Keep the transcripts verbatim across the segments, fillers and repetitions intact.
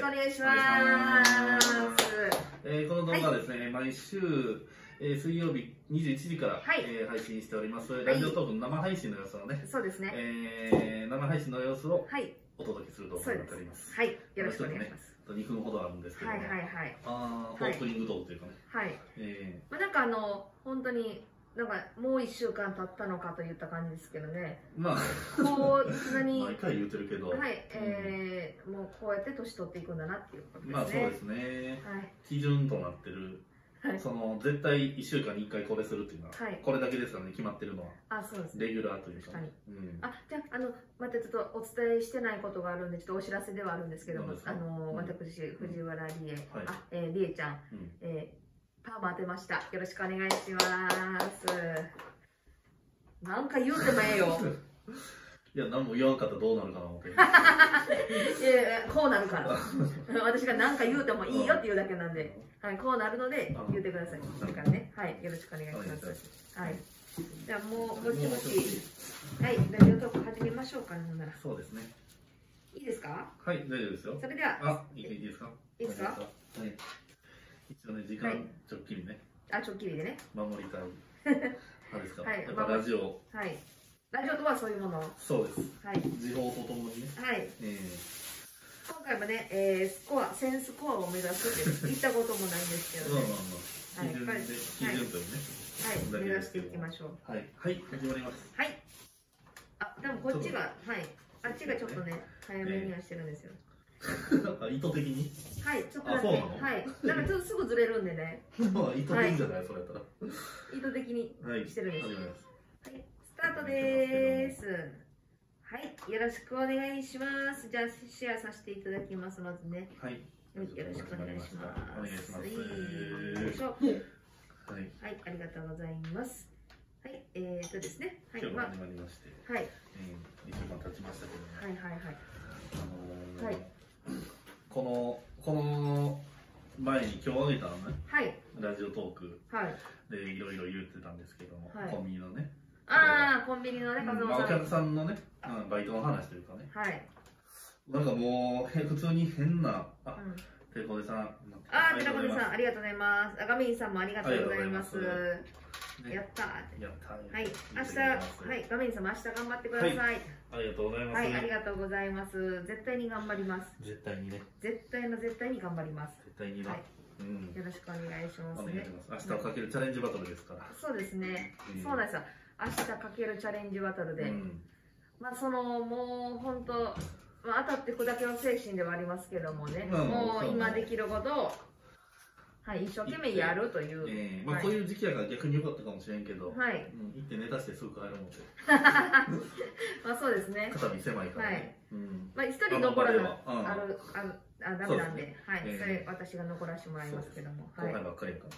くお願いします。 えー、この動画はですね、はい、毎週、えー、水曜日にじゅういちじから、はい、えー、配信しております、はい、ラジオトークの生配信の様子をね、 そうですね、 えー、生配信の様子をお届けする動画になっております。 はい、よろしくお願いします。 にふんほどあるんですけども、 はいはいはい、 あー、オープニングトークというかね、 はい、えー、まあなんかあの本当になんかもういっしゅうかん経ったのかといった感じですけどね。まあ、こう何毎回言ってるけど、 はい、えー、もうこうやって年取っていくんだなっていうことですね。 まあそうですね。はい、基準となってる。はい、その絶対いっしゅうかんにいっかいこれするっていうのは、はい、これだけですからね、決まってるのは。あ、そうです。レギュラーというか。確かに。うん、あ、じゃあ、あの、またちょっとお伝えしてないことがあるんで、ちょっとお知らせではあるんですけども、あの、うん、私、藤原理恵、うん、あ、えー、理恵ちゃん、うん、えー、パーマ当てました。よろしくお願いします。なんか言うてもええよ。いや、何も言わんかったらどうなるかな思って。いやいや、こうなるから。私が何か言うてもいいよっていうだけなんで、はい、こうなるので言ってください。だからね、はい、よろしくお願いします。はい。じゃあもう、もしもし、はい、ラジオトーク始めましょうかね、ほんなら。そうですね。いいですか？はい、大丈夫ですよ。それでは、あ、いいですか？いいですか？はい。一応ね、時間ちょっきりね。あ、ちょっきりでね。守りたい。あれですか？はい、やっぱラジオ。はい。ラジオとはそういうもの。そうです。はい。時報とともにね。はい。えー今回もね、えー、スコア、センスコアを目指すって言ったこともないんですけどね。はい、やっぱり基準というね。はい、目指していきましょう。はい、はい、始まります。はい。あ、でもこっちが、はい、あっちがちょっとね、早めにはしてるんですよ。意図的に？はい、ちょっとだけ。はい。だからちょっとすぐずれるんでね。意図的じゃない、それやったら。意図的にしてるんです。はい、スタートです。はい、よろしくお願いします。じゃあシェアさせていただきます。まずね。はい。よろしくお願いします。お願いします。よいしょ。はい。はい、ありがとうございます。はい、えーっとですね。はい、まあ、始まりまして。はい。いっしゅうかん経ちましたけども。はいはいはい。あのはい。このこの前に今日あげたのね。はい。ラジオトーク。はい。でいろいろ言ってたんですけども、コンビニのね。ああ、コンビニのね、お客さんのね、バイトの話というかね。はい。なんかもう、普通に変な、あ、テレコデさん。ああ、テレコデさん、ありがとうございます。あがみんさんもありがとうございます。やったー。やったー。はい。明日、はい、ガミンさんも明日頑張ってください。ありがとうございます。はい、ありがとうございます。絶対に頑張ります。絶対にね。絶対の絶対に頑張ります。絶対にな。うん。よろしくお願いしますね。明日をかけるチャレンジバトルですから。そうですね。そうなんですよ。明日かけるチャレンジバトルで、うん、まあそのもう本当、まあ、当たって砕けの精神ではありますけどもね、うん、もう今できることを、はい、一生懸命やるという、えーまあ、こういう時期やから逆に良かったかもしれんけど、はい、うん、行ってネタしてすぐ帰るもんでまあそうですね、肩身狭いから、ね、はい、うん、まあ一人残らなあるあるあダメなんで、はい、それ私が残らせてもらいますけども、後輩ばっかりやから、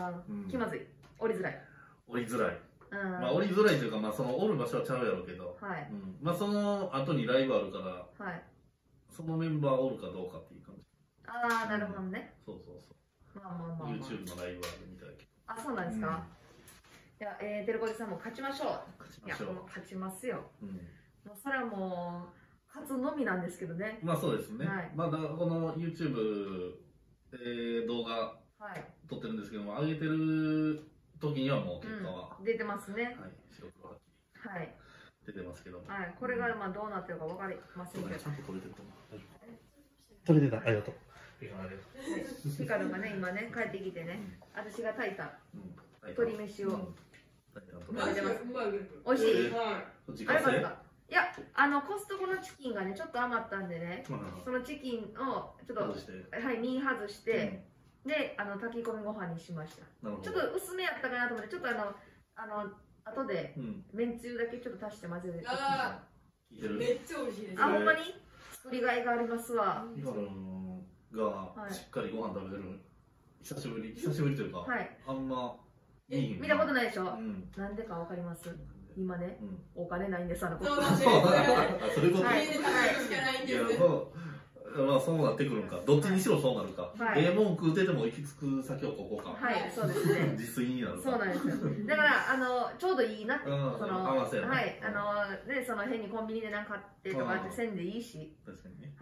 あ気まずい、降りづらい降りづらいまあ降りづらいというか、まあそのおる場所はちゃうやろうけど、はい、うん、まあその後にライブあるから、はい、そのメンバーおるかどうかっていう感じ。ああ、なるほどね。そうそうそう。まあまあまあ、まあ。YouTube のライブあるみたいけど。あ、そうなんですか。いや、えー、テレコジさんも勝ちましょう。勝ちましょう。いや、もう勝ちますよ。うん。もうそれはもう勝つのみなんですけどね。まあそうですね。はい、まだこの YouTube、えー、動画撮ってるんですけども、上げてる時にはもう結果は、うん、出てますね。はい、白黒はっきり。はい。出てますけども。はい、これがまあどうなってるかわかりませんけど。ちゃんと撮れてると思う。撮れてた。ありがとう。ピカルがね、今ね、帰ってきてね、私が炊いた鶏飯を食べてます。美味しい。あれかいや、あのコストコのチキンがね、ちょっと余ったんでね、そのチキンをちょっと、はい、身外して、で、あの炊き込みご飯にしました。ちょっと薄めやったかなと思って、ちょっとあの、あの、後で、めんつゆだけちょっと足して混ぜて。ああ、めっちゃ美味しいです。あ、ほんまに作りがいがありますわ。ヒカルがしっかりご飯食べてる。久しぶり、久しぶりというか、あんま、見たことないでしょ。なんでかわかります？今ね、お金ないんです、あの子。そうなんです。そういうこと。はい。いや、まあそうなってくるんか。どっちにしろそうなるか。ええもん食うてでも行き着く先をここか。はい、そうですね。自炊になる。そうなんですよ。だからあのちょうどいいなって、その合わせはい、あのねその変にコンビニでなんか買ってとかってせんでいいし。確かにね。はい。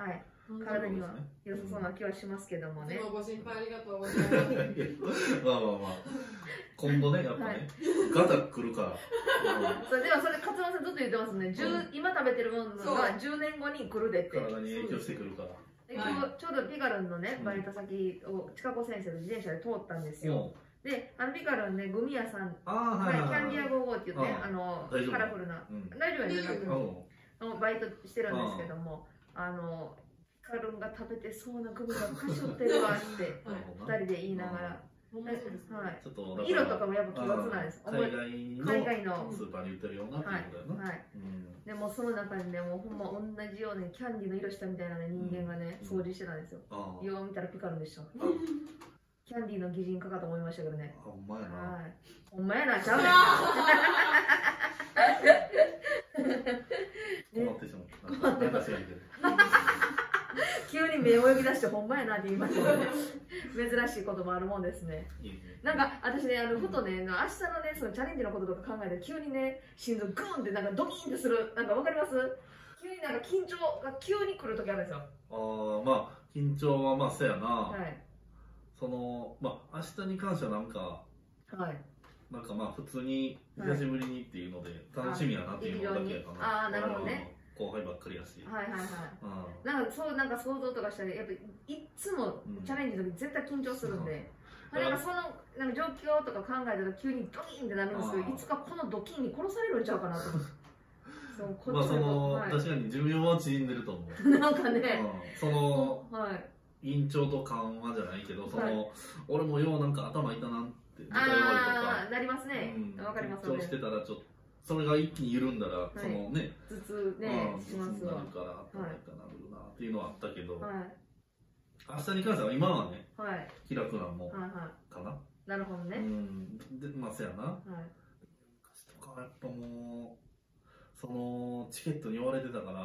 体には良さそうな気はしますけどもね。 ご心配ありがとうございます。 まあまあまあ、今後ね、やっぱね、ガタ来るから。 そうでもそれ、勝間さんずっと言ってますね、今食べてるものがじゅうねんごに来るでって。 体に影響してくるから。 今日ちょうどピカルンのね、バイト先を近子先生の自転車で通ったんですよ。で、あのピカルンね、グミ屋さん、キャンディアゴーゴーって言って、あのカラフルな、大丈夫やね、のバイトしてるんですけども、あのピカルンが食べてそうなグミがかしょってるわってふたりで言いながら。色とかもやっぱ奇抜なんです。 海外のスーパーに売ってるようなっていうことだよな。 でもその中にね、もうほんま同じようにキャンディーの色したみたいな人間がね、掃除してたんですよ。よう見たらピカルンでした。キャンディーの擬人化かと思いましたけどね。 ほんまやな。 ほんまやな、ちゃうねん。 困ってしまった。 急に目を泳ぎ出してほんまやなって言いましたね。珍しいこともあるもんですね。なんか私ね、あのふとね、明日のね、そのチャレンジのこととか考えて急にね、心臓グーンってなんかドキンってする、なんかわかります？急になんか緊張が急に来る時あるんですよ。 ああ、まあ緊張はまあせやな。はい。そのまあ明日に関してはなんか、はい。なんかまあ普通に久しぶりにっていうので楽しみやなっていうのだけやかな。 ああ、なるほどね。 後輩ばっかりやし。 はいはいはい。なんかそうなんか想像とかしたらやっぱいつもチャレンジの時絶対緊張するんで、なんかそのなんか状況とか考えたら急にドキンってなるんですけど、いつかこのドキンに殺されるんちゃうかなと思って。 そうこっちの確かに寿命は縮んでると思う。 なんかね、 その緊張と緩和じゃないけど、その俺もようなんか頭痛なんて似たようああなりますね。わかりますね。 緊張してたらちょっとそれが一気に緩んだら、そのね、 頭痛ね、しますわ。 なるから、頭痛なるなっていうのはあったけど、明日に関しては今はね、気楽なもんかな。 なるほどね。 うん、で、まあ、せやな。昔とかやっぱもう、そのチケットに追われてたから、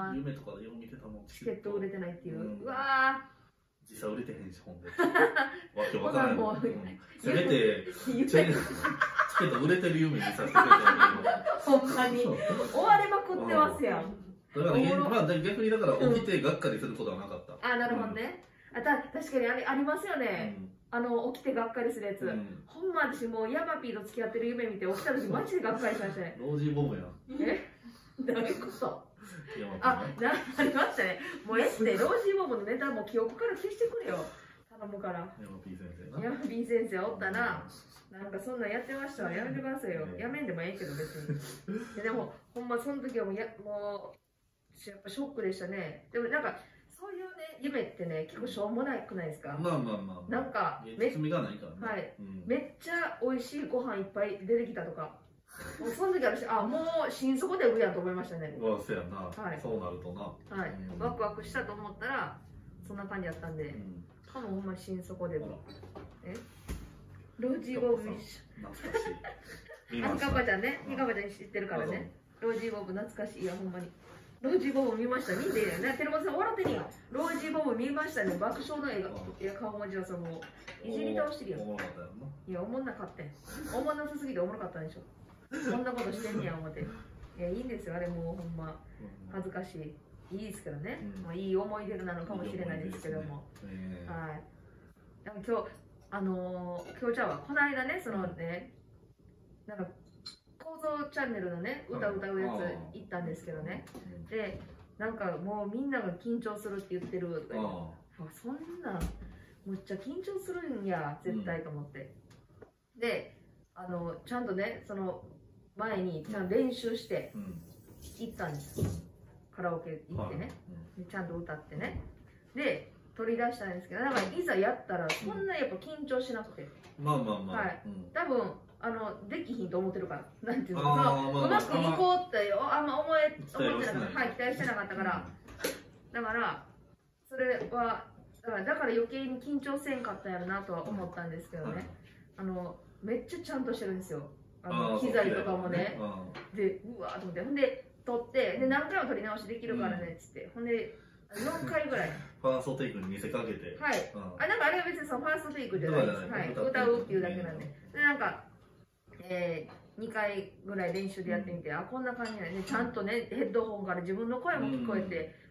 夢とかでよう見てたもん。 チケット売れてないっていう。うわー。 実際売れてへんし、ほんで。わけわからない。せめて、チケット売れてる夢にさせてくれたんだけど。ほんまに。追われまくってますやん。 だから、まあ、逆にだから起きてがっかりすることはなかった。 あ、なるほどね。あ、た、確かにあれ、ありますよね。あの、起きてがっかりするやつ。ほんま私もうヤマピーと付き合ってる夢見て起きた時マジでがっかりしましたね。 ロージーボムやん。 えどういうことあ、な、ありましたね。もうえって、ロージーボムのネタも記憶から消してくれよ。頼むから。 ヤマピー先生な。 ヤマピー先生おったな。なんかそんなんやってましたわ。やめてくださいよ。やめんでもええけど別に。でも、ほんまその時はもう、や、もう、やっぱショックでしたね。でもなんか、そういうね、夢ってね、結構しょうもないくないですか？ まあまあまあ。 なんか、 めっちゃがないからね。はい。めっちゃ美味しいご飯いっぱい出てきたとか。もうその時私、あ、もう心底で売るやんと思いましたね。 わ、そうやな。はい。そうなるとな。 はい。ワクワクしたと思ったら、そんな感じやったんで、かもほんま心底で売る。えロージーボブ一緒。 懐かしい。 あ、ひかぱちゃんね。ひかぱちゃん知ってるからね。ロージーボブ懐かしい。いや、ほんまに。ロージーボブ見ました。見てね。テレモさん笑ってんやん。ロージーボブ見ましたね。爆笑の映画。いや、顔文字はさ、もう、いじり倒してるやん。 おもろかったやろな。 いや、おもんなかったん。おもんなさすぎておもろかったんでしょ。こんなことしてんねや、思って。いや、いいんですよ。あれもうほんま、恥ずかしい。いいですけどね。まあ、いい思い出なのかもしれないですけども。はい。でも今日、あのー、今日じゃあこの間ね、そのね、なんか構造チャンネルのね、歌歌うやつ行ったんですけどね、で、なんかもうみんなが緊張するって言ってるとか言って、あ、そんなむっちゃ緊張するんや絶対と思って、うん、で、あのちゃんとね、その前にちゃんと練習して行ったんです、うん、カラオケ行ってね、でちゃんと歌ってね、で取り出したんですけど、だからいざやったらそんなやっぱ緊張しなくて、 まあまあまあ、はい、 うん、多分あのできひんと思ってるから、なんていうの、うまくいこうってあんま思え思ってなかった、はい、期待してなかったから、だからそれはだからだから余計に緊張せんかったやろなとは思ったんですけどね、あのめっちゃちゃんとしてるんですよ、あの機材とかもね、でうわーと思って、ほんで撮ってで何回も撮り直しできるからねっつって、ほんでよんかいぐらいファーストテイクに見せかけて、 はい、あ、なんかあれは別にそのファーストテイクじゃないです、はい、歌うっていうだけなんで、でなんかえー、にかいぐらい練習でやってみて、うん、あ、こんな感じなんで、ちゃんとねヘッドホンから自分の声も聞こえて、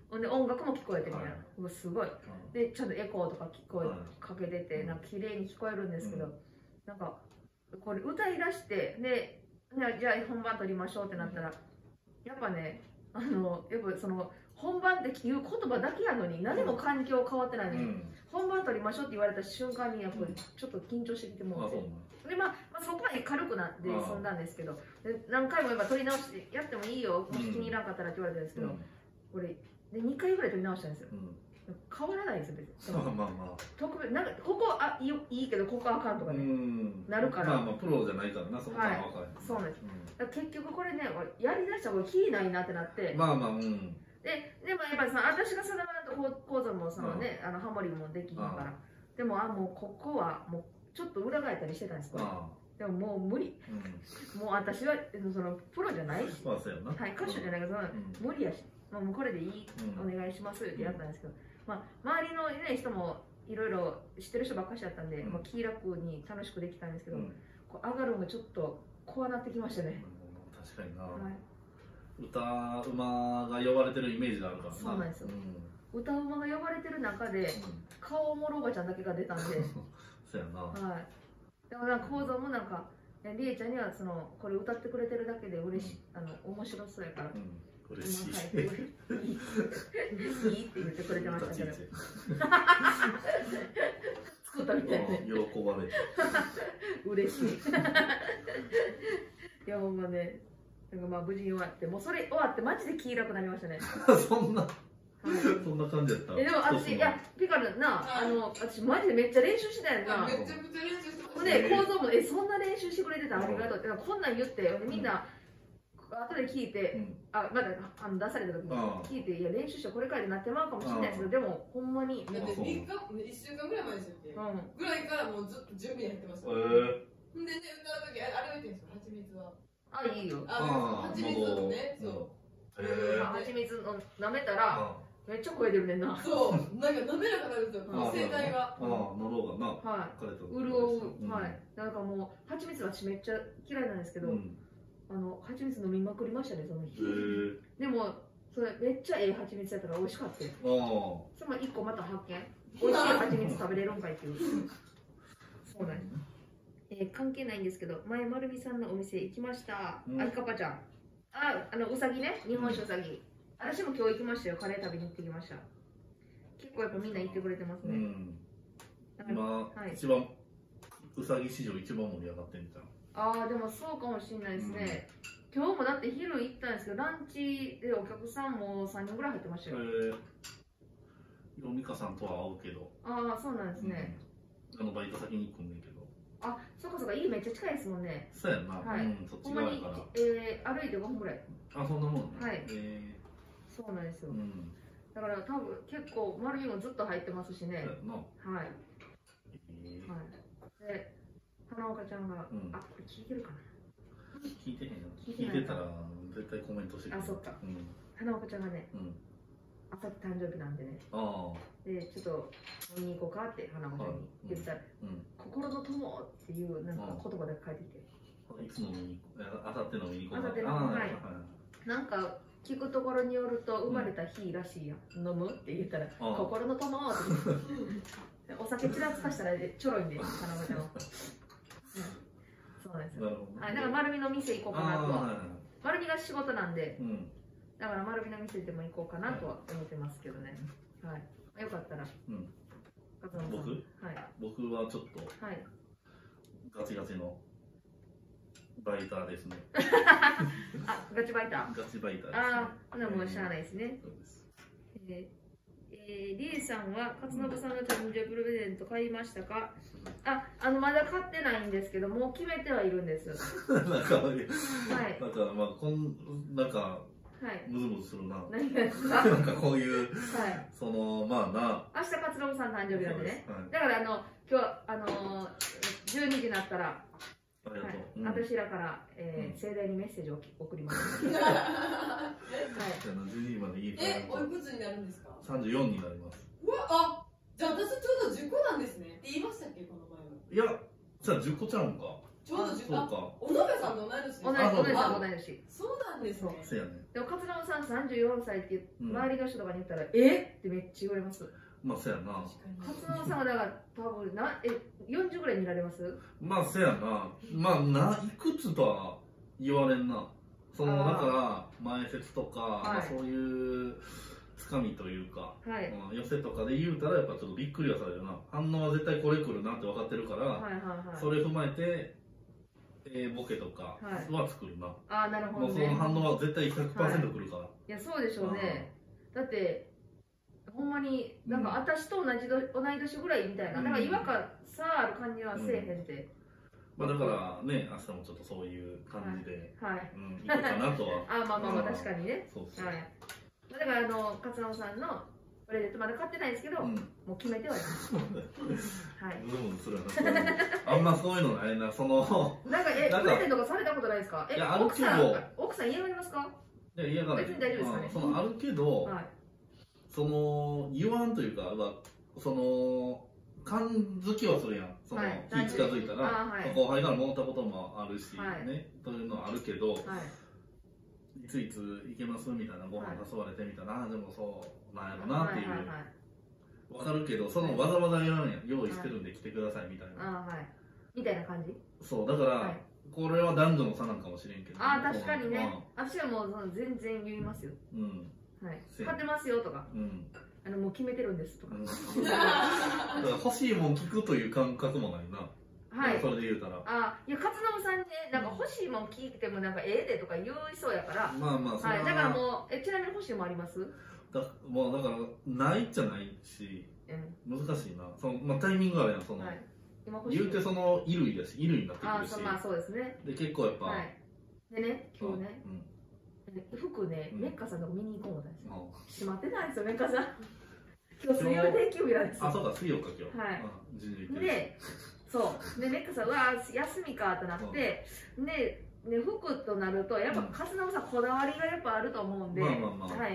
ほんで音楽も聞こえてみたいな、はい、すごいでちゃんとエコーとか聞こえ、はい、かけててなんか綺麗に聞こえるんですけど、うん、なんかこれ歌いだしてでじゃあ本番撮りましょうってなったら、やっぱねあのやっぱその本番っていう言葉だけやのに何も環境変わってないのに、うん、本番撮りましょうって言われた瞬間にやっぱりちょっと緊張してきてもらって、うん、でまあ、まあ、そこまで軽くなって済んだんですけど、で何回もやっぱ撮り直してやってもいいよ、もし気に入らんかったらって言われたんですけど、うん、これでにかいぐらい撮り直したんですよ、うん、変わらないですよ別に。まあまあまあ特別なんかここあいいいいけどここあかんとかねなるから、 まあまあプロじゃないからなそこは分からない、 そうなんです、うん、結局これねやりだしたらこれキーないなってなって、 まあまあうんで, でもやっぱりその私が定まると講座もそのね、うん、あのハモリもできひんから、でもあもうここはもうちょっと裏返ったりしてたんですこれ。でももう無理、うん、もう私はそのプロじゃないし、まあそうやな、はい、歌手じゃないから、うん、無理やし、もうこれでいい、うん、お願いしますってやったんですけど、まあ、周りの、ね、人もいろいろ知ってる人ばっかしだったんで、うん、まあ、気楽に楽しくできたんですけど、うん、こう上がるのがちょっと怖なってきましたね。 うん、確かにな、はい、歌うまが呼ばれてるイメージがあるからな。 そうなんですよ、うん、歌うまが呼ばれてる中で、うん、顔おもろおばちゃんだけが出たんでそうやな、 はい、でもなんか講座もなんかりえちゃんにはそのこれ歌ってくれてるだけで嬉しい、うん、あの面白そうやから、うん、嬉しい、はい、いいって言ってくれてましたけど作ったみたいで喜ばれて嬉しいいやほんまね、なんかまあ無事に終わって、もうそれ終わってマジで気楽になりましたねそんな、はい、そんな感じやった。 えでも私、いやピカルな、あの私マジでめっちゃ練習してたやんか。めちゃくちゃ練習してた。で構造もえそんな練習してくれてたありがとうって、こんなん言ってみんな後で聞いて、あまだあの出された時に聞いて、いや練習してこれからになってまうかもしれないですけど、でもほんまにだってみっかいっしゅうかんぐらい前ですよね。ぐらいからもうずっと準備やってました。でね歌う時あれ置いてるんですよ、蜂蜜は。 あ、いいよ。 あ、蜂蜜のね、そう。 蜂蜜の舐めたら、めっちゃ声出るねんな。 そう、なんか滑らかなるんですよ、声帯が。 ああ、喉がな。 はい。潤う。はい。なんかもう、蜂蜜私めっちゃ嫌いなんですけど、あの、蜂蜜飲みまくりましたね、その日。でも、それめっちゃええ蜂蜜やったら美味しかったよ。そのいっこまた発見。美味しい蜂蜜食べれるんかいっていう。そうなんです。えー、関係ないんですけど、前まるみさんのお店行きました。うん、あ、ひかぱちゃん。あ、あのうさぎね、日本酒うさぎ。うん、私も今日行きましたよ。カレー食べに行ってきました。結構やっぱみんな行ってくれてますね。うん、 今、はい、一番うさぎ市場一番盛り上がってんじゃん。 ああ、でもそうかもしれないですね。うん、今日もだって昼行ったんですけど、ランチでお客さんもさんにんぐらい入ってましたよ。へえ。 ヨミカさんとは会うけど。 ああ、そうなんですね。 うん、あのバイト先に行くんだけど。 あ、そこそこ家めっちゃ近いですもんね。 そうやな。はい。うん、そっち側やから。 えー、歩いてごふんぐらい。 あ、そんなもんね。 はい。えー、そうなんですよ。うん、だから多分結構丸みもずっと入ってますしね。はい。えー、はい。で、花岡ちゃんが、うん、あ、これ聞いてるかな。 聞いてへんよ。聞いてたら絶対コメントしてくれる。 あ、そっか。うん、花岡ちゃんがね。うんあさって誕生日なんでね。あで、ちょっと飲みに行こうかって花子ちゃんに言ったら、うん、心の友っていうなんか言葉で書いてきて。 いつ飲みにあさって飲みに行こうか。 あさって飲みに行こう。はい。なんか聞くところによると生まれた日らしいや。飲むって言ったら、心の友ってお酒ちらつかしたらちょろいんで、花子ちゃんは。そうなんですよ。はい。だから丸みの店行こうかなとは。丸みが仕事なんで。だから丸みの店でも行こうかなとは思ってますけどね。はい。よかったら。うん。 僕？はい。僕はちょっと。はい。ガチガチのバイターですね。 あ、ガチバイター。 ガチバイターです、ね。 ああ、ほなもうしゃあないですね。そうです。えー、えー、りえさんは勝信さんの誕生日プレゼント買いましたか？あ、あのまだ買ってないんですけど、もう決めてはいるんです。 なんか、はい。だからまあこんなんか。はい、ムズムズするな。 何がですか？ なんかこういう、はい、そのまあな。 明日勝信さん誕生日なんでね。はい、だからあの今日あのじゅうにじになったら、ありがとう。はい、私らから、えー、盛大にメッセージを送ります。はい。 じゃあじゅうにじまでいい。 え、おいくつになるんですか？ 三十四になります。 うわ、あ、じゃあ私ちょうど十個なんですね。って言いましたっけこの前は？ いや、じゃあ十個ちゃうんか。 ちょうど十個。おのべさんと同い年です年。 同じ同じさん同い年。 そうなんですね。 そうやね。 でも勝直さんさんじゅうよんさいって周りの人とかに言ったら、えってめっちゃ言われます。 まあそうやな。 勝直さんはだから多分なえよんじゅうぐらい見られます？ まあそうやな。まあないくつとは言われんな。そのだから前説とか、まあ、そういうつかみというか、はい、うん、寄せとかで言うたらやっぱちょっとびっくりはされるな。反応は絶対これ来るなって分かってるから、はいはいはい、それ踏まえて、えー、ボケとかは作るな。はい、 ああなるほど、ね、 もうその反応は絶対 ひゃくパーセント 来るから、はい、 いやそうでしょうね。だってほんまになんか私と同じど、同い年ぐらいみたいな、うん、だから違和感さある感じはせえへんって、 うん、まあだからね、明日もちょっとそういう感じで、はい、はい、うん、いこうかなとは。 あまあまあまあ確かにね。そうそう、はい、だからあの勝直さんのプレゼントまだ買ってないですけど、うん、もう決めてはいますはい、 うん、それはなあんまそういうのないな、そのなんかえプレゼントとかされたことないですか？え、いやあるけど奥さん嫌がりますか？ いや嫌がらない。 別に大丈夫ですかね。 そのあるけど、はい、その言わんというか、その感づきはするやん。その、はい、気近づいたら、はい、後輩からもらったこともあるし、はい、ね、そういうのはあるけど、はい、いついつ行けますみたいな、ご飯誘われてみたいな、はい、あでもそうなんやろなっていう、わかるけど、そのわざわざ言わんやん、用意してるんで来てくださいみたいな、 はい、みたいな感じ。 そうだから、はい、これは男女の差なんかもしれんけど、ね、 あ確かにね、私はもう全然言いますよ。うん、はい、買ってますよとか、うん、あのもう決めてるんですとか、うん、だから欲しいもん聞くという感覚もないな。はい、それで言うたら、 あいや勝直さんね、なんか欲しいもん聞いてもなんかええでとか言いそうやから、 まあまあそれは、はい、だからもうえちなみに欲しいもんあります？ だもうだからないじゃないし、うん、難しいな。そのまあタイミングあるやん、その、はい、今欲しい言うてその衣類だし衣類になってくるし、 あまあそうですね。 で結構やっぱ、はい、 でね今日ね、うん、服ね、うん、メッカさんとこ見に行こう思ったんですよ。閉まってないですよメッカさん。今日水曜定休日なんですよ。 あそうか水曜か今日。はい。 でそうでメッカさんうわ休みかってなって、うん、でね服となるとやっぱ勝直さんこだわりがやっぱあると思うんで、はい、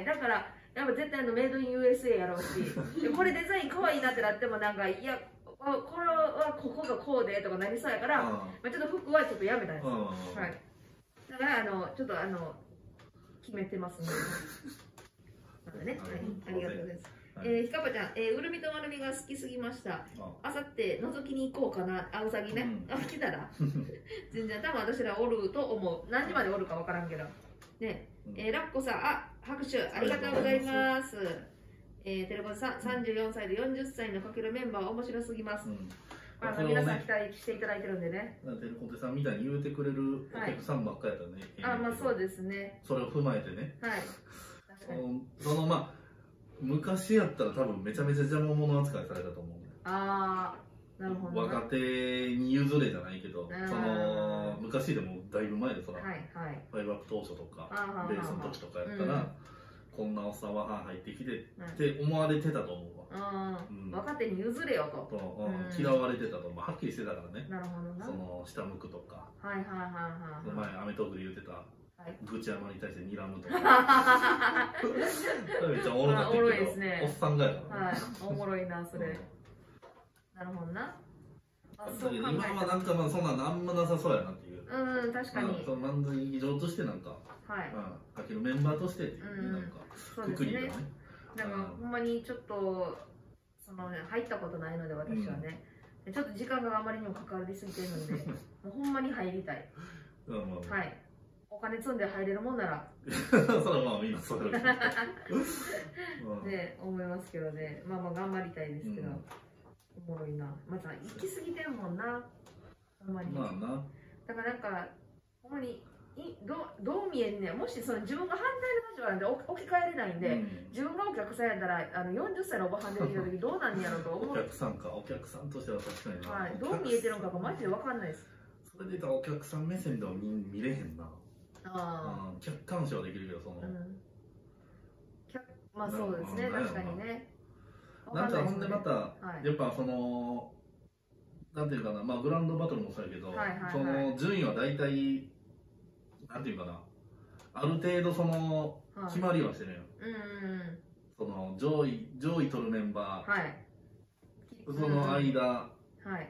だからやっぱ絶対のメイドイン ユーエスエー やろうしでこれデザイン可愛いなってなってもなんかいやこれはここがこうでとかなりそうやから、まあ、ちょっと服はちょっとやめたんですよ。はい、だからあのちょっとあの決めてますね。なのでね、はい、ありがとうございます。えー、ひかぱちゃん、えー、うるみとまるみが好きすぎました。あさって覗きに行こうかな。あ、うさぎね。うん、あ、来たら。全然、多分私らおると思う。何時までおるかわからんけど。ね、えー、ラッコさん、あ、拍手ありがとうございます。えー、テレコンさん、さんじゅうよんさいでよんじゅっさいのかけるメンバー面白すぎます。うん、あの皆さん期待していただいてるんでね。 テレコンテさんみたいに言うてくれるお客さんばっかりやったらね。 はい、あ、まあそうですね。 それを踏まえてね。 はい。 そのまあ。昔やったら多分めちゃめちゃ邪魔者扱いされたと思う。 ああ、なるほど、 ね。若手に譲れじゃないけど、その昔でもだいぶ前でそら、はいはい、ファイブアップ当初とかベースの時とかやったら、うん、こんなおっさんは入ってきてって思われてたと思うわ。うん、若手に譲れよと。 と、うん、嫌われてたと思う。はっきりしてたからね。 なるほどな。 その下向くとか。 はいはいはいはい。 前アメトークで言ってた。愚痴山に対して睨むとかめっちゃおもろかったけど、おっさんがやから、 はい、おもろいなそれ、うん、なるほどな。 今はなんかまあそんなのあんまなさそうやなっていう、 うん確かに、 その漫才劇場としてなんか、はい、かけるメンバーとしてっていう、うん、なんかくくりがね、 なんかほんまにちょっとその、ね、入ったことないので私はね、うん、ちょっと時間があまりにもかかりすぎてるのでもうほんまに入りたい。うんまあまあ、はい、お金積んで入れるもんならそれはまあみんなそうだね思いますけどね。まあまあ頑張りたいですけど、うん、おもろいな。また行き過ぎてるもんなほんまに。 まあな、 だからなんかほんまにいどどう見えんねん。もしその自分が反対の立場なんで置き換えれないんで、うん、自分がお客さんやったらあのよんじゅっさいのおばはん出てきた時どうなんやろうと思う。 お客さんか、お客さんとしては確かにな、 はい、どう見えてるのかがマジで分かんないです。 それで言ったらお客さん目線では 見, 見れへんな。あ客観視はできるけど、その、うん、 まあそうですね、確かにね。 なんかほんでまた、はい、やっぱそのなんていうかな、まあグランドバトルもそうやけど、その順位は大体なんていうかな、ある程度その決まりはしてるよ、はい、うん、その上位上位取るメンバー、はい、その間、はい、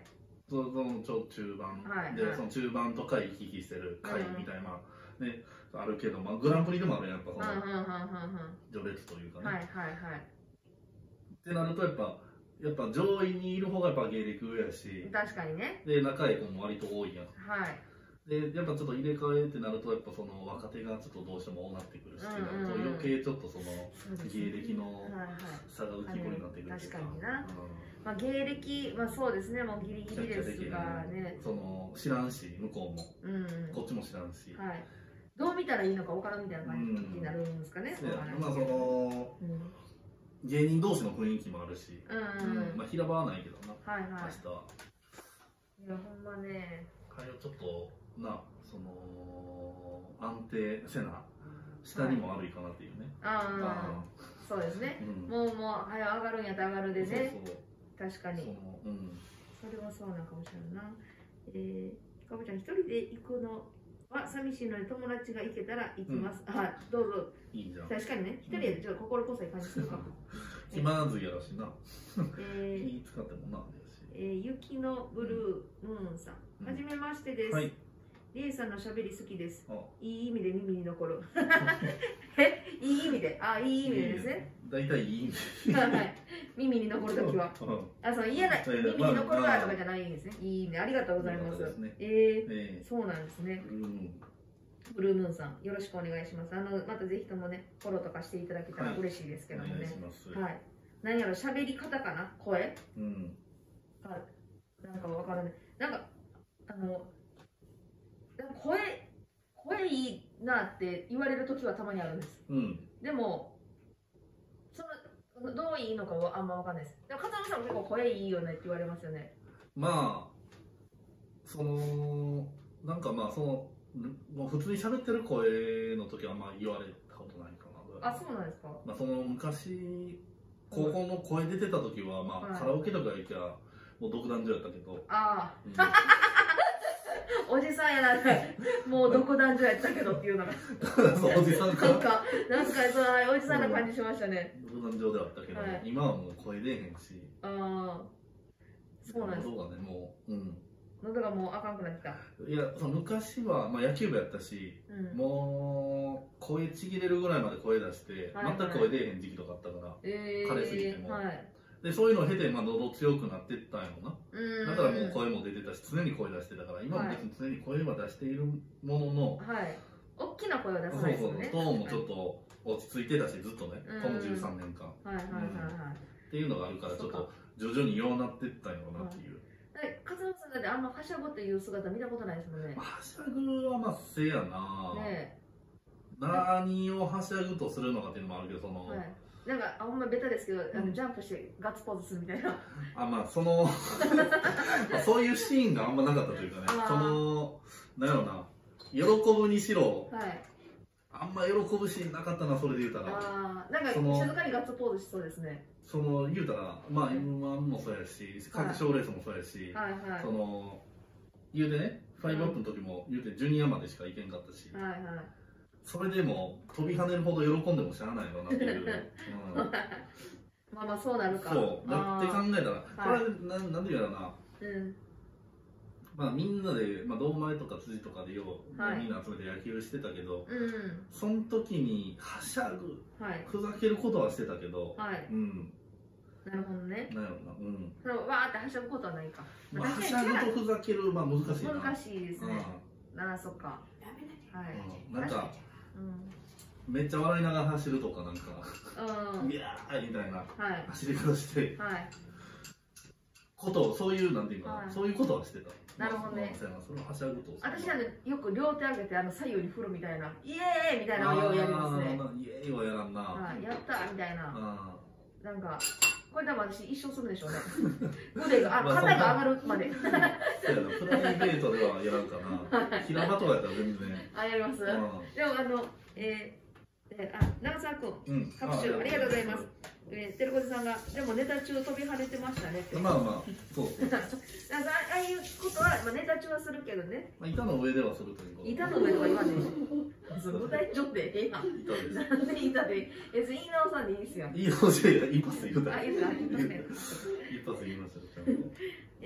そのちょ中盤で、その中盤とか行き来してる回みたいな、ね、あるけど、まあ、グランプリでもあるやん、やっぱその序列というかね。はいはいはい。ってなるとやっぱやっぱ上位にいる方がやっぱ芸歴上やし、 確かにね。 で仲いい子も割と多いやん。はい。でやっぱちょっと入れ替えってなるとやっぱその若手がちょっとどうしても多なってくるし、うんうん、余計ちょっとその芸歴の差が浮き彫りになってくる。 確かにな。うん、まあ芸歴まあそうですね、もうギリギリですがね。 その知らんし向こうも、うん、こっちも知らんし。はい。 どう見たらいいのか分からんみたいな感じになるんですかね。 うん、まあその。うん芸人同士の雰囲気もあるし、まあ平場はないけどな、はいはい、明日は。 いやほんまね。 はよちょっとな、その安定せな、下にも悪いかなっていうね。 ああ、そうですね。もうもうはよ上がるんやったら上がるでね。確かに。それはそうなのかもしれないな。えー、かぼちゃん一人で行くのは寂しいので友達が行けたら行きます。あ、どうぞ。いいじゃん。確かにね、一人でちょっと心細い感じするかも。 暇ずやらしな。え気使ってもな。 えー、雪のブルームーンさん、はじめましてです。リエさんのしゃべり好きです。いい意味で耳に残る。え、いい意味で、あ、いい意味でですね。 大体いい意味で。 はい、耳に残るときは。あ、そう、嫌な、耳に残るわとかじゃないんですね。いい意味で、ありがとうございます。ええ、そうなんですね。ブルームーンさん、よろしくお願いします。あの、またぜひともね、フォローとかしていただけたら嬉しいですけどもね。はい。何やろ、喋り方かな、声。うん。あ、なんかわからない。なんか、あの。声、声いいなって言われる時はたまにあるんです。うん。でも、その、どういいのかはあんまわかんないです。でも、風間さんも結構声いいよねって言われますよね。 まあ、その、なんかまあ、その、もう普通に喋ってる声の時はあんま言われたことないかな。 あ、そうなんですか。 まあ、その昔、高校の声出てた時は、まあ、カラオケとか行きゃ、もう独壇場やったけど。ああ。うんおじさんやなって、もう独壇場やったけどっていうのが。 おじさんか。 なんか、なんか、その、おじさんな感じしましたね。 独壇場ではあったけど、今はもう声出えへんし。ああ。そうなんです。喉がね、もう、うん。 喉がもうあかんくなってた。 いや、その昔は、まあ野球部やったし、もう、声ちぎれるぐらいまで声出して、全く声出えへん時期とかあったから、枯れすぎても。でそういうのを経て、まあ、喉強くなっていったんやろな。だからもう声も出てたし、常に声出してたから、今も別に常に声は出しているものの、 はい、大きな声は出さないですよね。 そうそう、トーンもちょっと落ち着いてたし、ずっとね、このじゅうさんねんかん。はいはいはいはい。っていうのがあるから、ちょっと徐々にようなっていったんやろなっていう。 勝間さんだってあんまはしゃぐっていう姿見たことないですもんね。 はしゃぐはまあせやな。ね。何をはしゃぐとするのかっていうのもあるけど、その。 なんかあんまベタですけど、あのジャンプしてガッツポーズするみたいな。 あ、まあそのそういうシーンがあんまなかったというかね。そのなんやろな、喜ぶにしろ、はい、あんま喜ぶシーンなかったな、それで言うたら。ああ、なんか静かにガッツポーズしそうですね。その言うたら、まあ エムワン もそうやし、各賞レースもそうやし、その言うてね、ファイブアップの時も言うてジュニアまでしか行けんかったし。はいはい。それでも飛び跳ねるほど喜んでもしゃあないのなっていう、うん、 まあまあそうなるか。 そうだって考えたら、これななんでやろな、うん、まあみんなで、まあ、堂前とか辻とかでよう、はい、みんな集めて野球してたけど、うん、その時にはしゃぐ、はい、ふざけることはしてたけど、はい、うん、 なるほどね。 なるほどな、うん、 そのわーってはしゃぐことはないか。 まあ、はしゃぐとふざける、まあ難しいな。 難しいですね。うん、ああ、そっか。 はい、うん、なんか。うん、めっちゃ笑いながら走るとかなんか「いやー」みたいな走り方して、はい、ことをそういうなんていうか、はい、そういうことはしてた。 なるほどね。 それははしゃぐと。 私はね、よく両手上げてあの左右に振るみたいな「イエーイ!」みたいなのをやりますね。 イエーイはやらんな。 はい、やったーみたいな。なんかこれ多分私一生するでしょうね。腕が、あ、肩が上がるまで。 そうやな、プライベートではやらんかな。平場とかやったら全然。 あ、やります。でもあの、えー、あ、長澤君、拍手ありがとうございます。えー、てるこじさんが、でもネタ中飛び跳ねてましたねって。 まあまあ、そう。 なんかああいうことは、まあ、ネタ中はするけどね。 まあ、板の上ではするということ。 板の上とか言わんでいい。舞台上でええやん。なんで板で、え、言い直さんでいいですよ。 言い直しや、一発言うた。 あ、言うた、言いますね。 一発言いました。 えー、ひか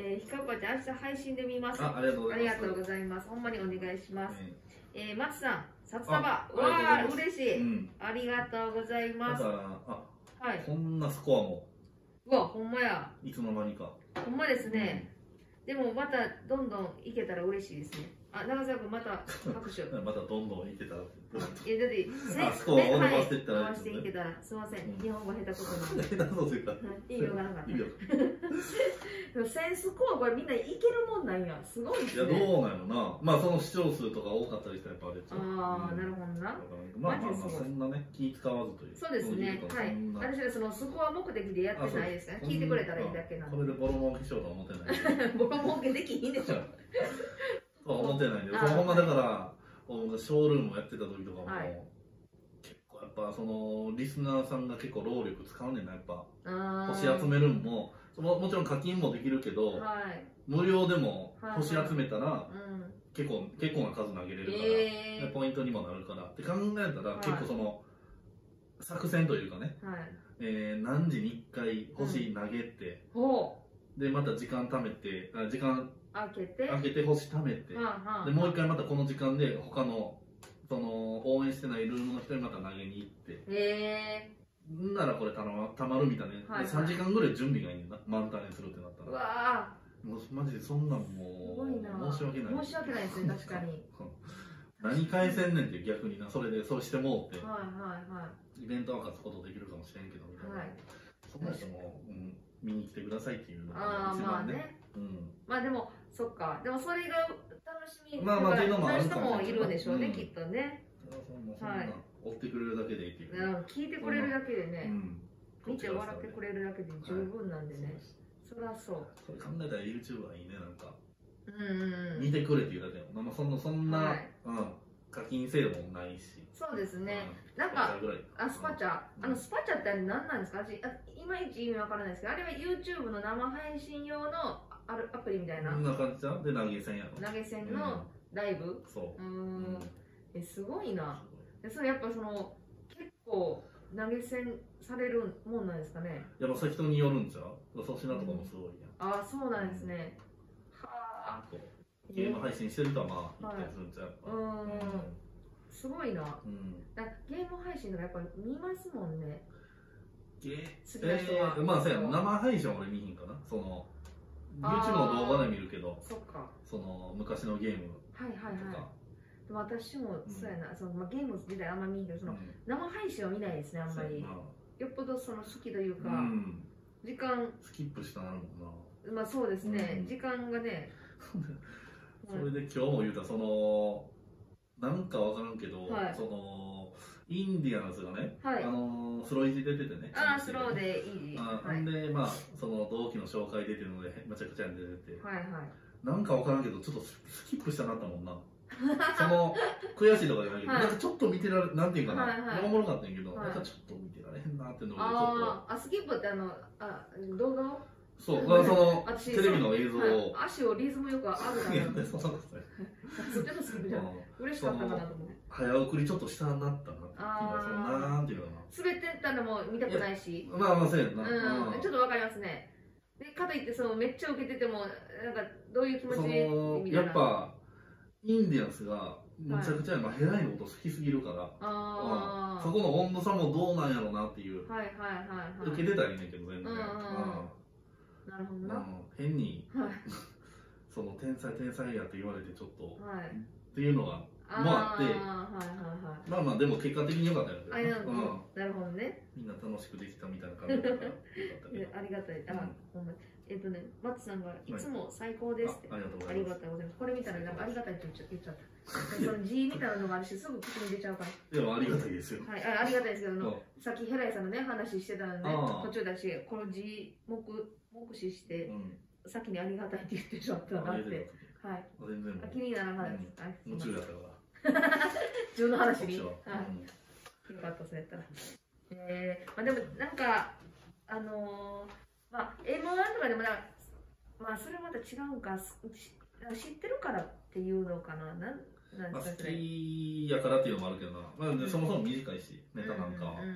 うか。じゃあ明日配信で見ます。 あ、ありがとうございます。 ありがとうございます。ほんまにお願いします。えー、松さん、札束。わあ、嬉しい。ありがとうございます。 あ、はい。こんなスコアも。 うわ、ほんまや。 いつの間にか。 ほんまですね。でもまたどんどんいけたら嬉しいですね。あ、長澤君また拍手。 またどんどんいけたら。 いやだってあそこを伸ばしていったら。 伸ばしていけたら、すみません。日本語下手くそなんで。 下手くそというか。 意味わからなかった。でもセンスコアこれみんないけるもんなんや。すごいですね。 いやどうなのな。まあその視聴数とか多かったりしたらやっぱあれちゃう。 ああ、なるほどな。 まあまあそんなね気使わずという。 そうですね。はい。私はそのスコア目的でやってないですから。聞いてくれたらいいだけなんで。 これでボロ儲けしようとは思ってない。 ボロ儲けできひんでしょ。 思ってないんで、ほんまだからショールームやってた時とかも、結構やっぱそのリスナーさんが結構労力使うねんな。やっぱ星集めるんも も, もちろん課金もできるけど、はい、無料でも星集めたら、はい、うん、結構結構な数投げれるから、えー、ポイントにもなるからって考えたら、はい、結構その作戦というかね、はい、えー、何時にいっかい星投げて、うん、でまた時間貯めてあ時間開けて開けて星貯めて、はあはあ、でもう一回またこの時間で他のその応援してないルームの人にまた投げに行って、へー、ならこれたまたまるみたいな、はいはい、でさんじかんぐらい準備がいいんだな、満タンにするってなったら。うわもうマジでそんなんもう申し訳ない。 申し訳ないですね、確かに。 何返せんねんって逆にな、それでそうしてもうって、 はいはいはい、 イベントは勝つことできるかもしれんけどみたいな、はい、そんな人も、うん、見に来てくださいっていうのが一番ね。うん、まあでもそっか、でもそれが楽しみまあまあっていうのもある人もいるんでしょうね、うん、きっとね。 はい。追ってくれるだけでいいっていう。 聞いてくれるだけでね、うん、見て笑ってくれるだけで十分なんでね。はい、そりゃそう。 それ考えたら YouTube はいいね、なんか。うんうん。見てくれっていうだけでも、まあそんなそんな、はい、うん、課金制度もないし。 そうですね。うん、なんかあスパチャ、うん、あのスパチャってあれ何なんですか？私あいまいち意味わからないですけど、あれは YouTube の生配信用のあるアプリみたいな。 そんな感じじゃん。で投げ銭やろ。 投げ銭のライブ。うん、そう。うん。えすごいな。でそれやっぱその結構投げ銭されるもんなんですかね。 やっぱ人によるんちゃう。粗品とかもすごいやん。ああそうなんですね。 うん、はあ。ゲーム配信してるとはまあ言ったりするんちゃう。うん。 すごいな。うん。だゲーム配信とかやっぱ見ますもんね。 ゲーえー、まあそうや生配信は俺見ひんかな。その YouTube の動画で見るけど、そっか。その昔のゲームとか。はいはいはい。 でも私もそうやな、うん、そのまあゲーム自体あんま見んけど、その、うん、生配信は見ないですねあんまり。よっぽどその好きというか、うん、時間スキップしたなるもんな。まあそうですね、うん、時間がね。 それで今日も言うたらそのなんかわからんけど、はい、そのインディアンスがね、はい、あのスローイジ出ててね。 ああスローでいい。 あ、はい、でまあその同期の紹介出てるのでめちゃくちゃに出てて、はいはい、なんかわからんけどちょっとスキップしたなったもんな。その悔しいとかじゃないけど、はい、なんかちょっと見てられなんていうかな、はいはい、おもろかったんやけど、はい、なんかちょっと見てられへんなっていうのがちょっと。 ああスキップってあのあ動画を。 そう、そのテレビの映像を、はい、 足をリズムよく上げたら、そうそうですね。そっちのスキップじゃん。嬉しかったかなと思って。 早送りちょっと下になったな。ああ、なんていうのかな。 滑ってったのも見たくないし。 まあまあそうやな。 うん、ちょっとわかりますね。で、かといってそのめっちゃ受けててもなんかどういう気持ちでみたいな。やっぱインディアンスがめちゃくちゃ、まあヘライの音好きすぎるから、あそこの温度差もどうなんやろうなっていう。はいはいはいはい。受けてたらいいねんけど全然。 なるほどな。 変に、はい、その天才天才やって言われてちょっと、はい、っていうのがもあって、まあまあでも結果的に良かったよね。 なるほどね。 みんな楽しくできたみたいな感じだからありがたい。あ、ほんまに。えっとね、松さんがいつも最高ですって。ありがとうございます。これ見たらなんかありがたいって言っちゃった。その G みたいなのがあるし、すぐ口に出ちゃうから。 でもありがたいですよ。 はい、ありがたいですけど、さっきヘライさんのね話してたのね、途中だし、この G 目目視して、先にありがたいって言ってしまったなって。はい。全然。気にならないです。 夢中だったから。 自分の話に。はい。よかったそれやったら。ええ、まあでもなんかあのまあ エムワン とかでもなまあそれはまた違うんか知ってるからっていうのかな。なん。 まあ好きやからっていうのもあるけどな。まあそもそも短いしネタなんかは。うん。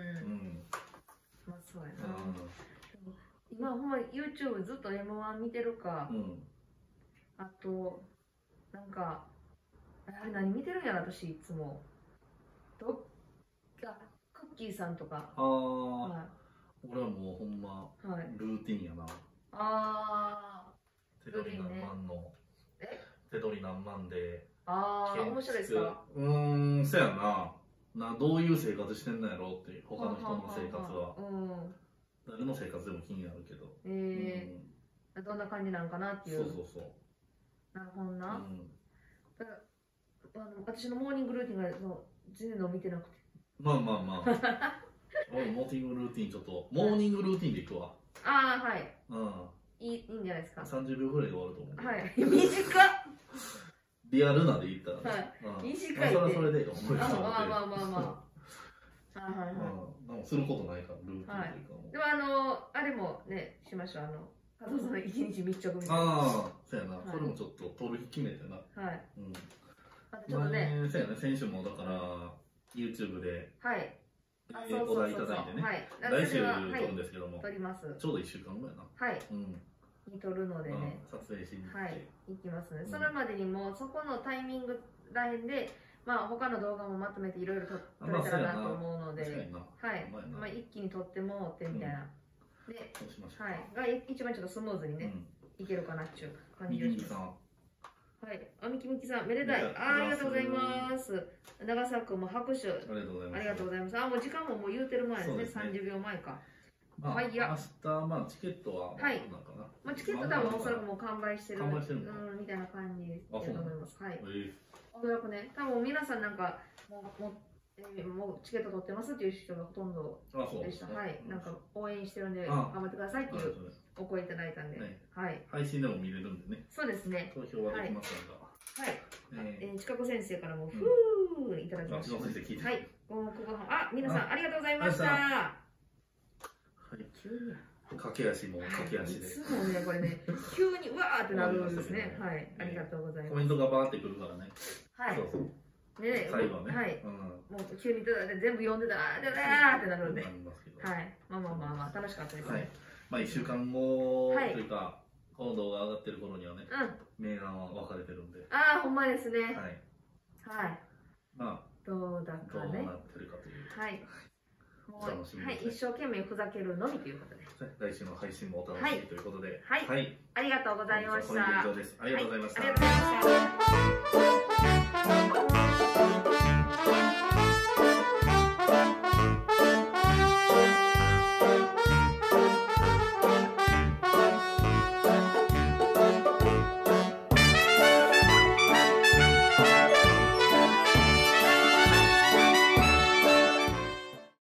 まあそうやな。今ほんま YouTube ずっと エムワン 見てるか、うん、 あとなんかあれ何見てるんやろ私いつも。どっかクッキーさんとか。 ああ、はい、俺はもうほんま、はい、ルーティンやな。 ああ、 手取り何万の、え手取り何万で。 ああ、面白いですか。 うーん、そやな。などういう生活してんのやろうって、他の人の生活は。誰の生活でも気になるけど。 ええー、うん、どんな感じなのかなっていう。 そうそうそう。 なるほどな。うん、だからあの私のモーニングルーティンがの全然伸びてなくて。 まあまあまあ。俺モーニングルーティンちょっと、モーニングルーティンでいくわ。 ああ、はい。 うん。 いい、いいんじゃないですか。 さんじゅうびょうぐらいで終わると思う。 はい。短っ。 リアルなで言ったらね。はい。短い。 それはそれでよ。 まあまあまあまあまあ。はいはいはい。することないから、ルーティンというか。 でもあの、あれもね、しましょう。あの、加藤さんの一日密着みたいな。 ああ、そうやな。それもちょっと取る日決めてな。 はい。 うん。 あとちょっとね。 そうやね。先週もだから、YouTube で。 はい。 お題いただいてね。来週撮るんですけども。 撮ります。 ちょうどいっしゅうかんぐらいな。 はい。うん。に撮るのでね。 撮影しに行って。 はい。行きますね。それまでにも、そこのタイミングらへんで、まあ他の動画もまとめていろいろ撮れたらなと思うので、はい。まあ一気に撮ってもってみたいな。で、はい。が一番ちょっとスムーズにね、いけるかなっていう感じです。はい。あみきみきさん、めでたい。ありがとうございます。長澤君も拍手。ありがとうございます。ありがとうございます。あ、もう時間ももう言うてる前ですね。さんじゅうびょうまえか。 まあ、明日、まあ、チケットは、 はい。まあ、チケット多分おそらくもう完売してる。完売してるうん、みたいな感じだと思います。はい。おそらくね、多分皆さんなんか、もう、もう、えー、もうチケット取ってますっていう人がほとんどでした。はい。なんか応援してるんで、頑張ってくださいっていうお声いただいたんで。はい。 配信でも見れるんでね。 そうですね。 投票はできますので。 はい。えー、近く先生からも、ふーいただきました。はい。ごもくごはん。あ、皆さんありがとうございました。はい。 急に。駆け足も駆け足で。 いつもね、これね、急にうわーってなるんですね。はい。ありがとうございます。 コメントがバーってくるからね。 はい。そうそう。ね、 最後ね。 はい。もう急に全部読んでたら、だーってなるんで。はい。まあまあまあまあ、楽しかったですね。 まあいっしゅうかんごというか、この動画上がってる頃にはね、明暗は分かれてるんで。 ああ、ほんまですね。 はい。 はい。 まあ、 どうだかね。 どうなってるかという。 はい。もう、はい、一生懸命ふざけるのみということで。 来週の配信もお楽しみということで。 はい。はい。ありがとうございました。 以上です。ありがとうございました。 ありがとうございました。